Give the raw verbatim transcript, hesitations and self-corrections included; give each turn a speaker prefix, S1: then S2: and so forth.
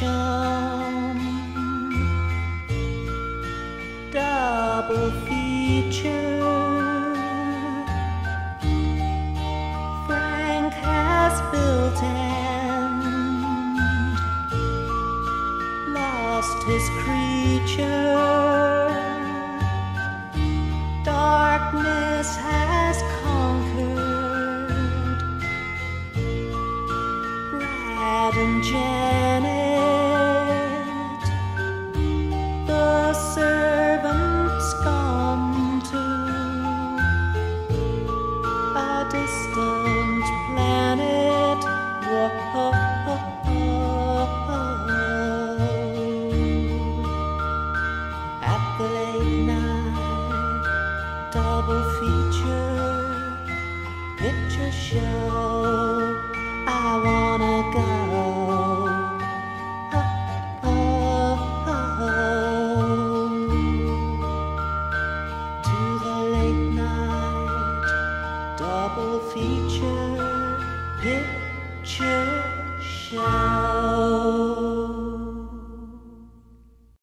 S1: passion, double feature. Frank has built and lost his creature. Darkness has conquered Brad and Janet. The servants gone to a distant planet. Whoa. At the late night double feature picture show, I wanna go. Oh, oh, oh, to the late night double feature picture show.